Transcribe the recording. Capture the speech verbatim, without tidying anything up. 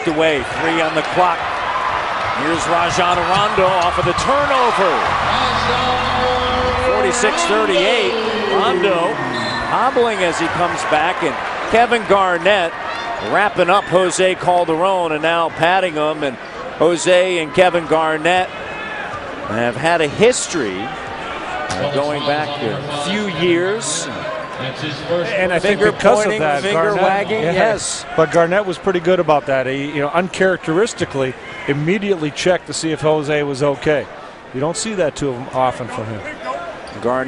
knocked away. Three on the clock. Here's Rajon Rondo off of the turnover. forty-six thirty-eight. Rondo hobbling as he comes back, and Kevin Garnett wrapping up Jose Calderon and now patting him. And Jose and Kevin Garnett have had a history uh, going back a few years. And I think finger because pointing, of that, finger Garnett, wagging, yeah. yes. But Garnett was pretty good about that. He, you know, uncharacteristically, immediately checked to see if Jose was okay. You don't see that too often from him. Garnett.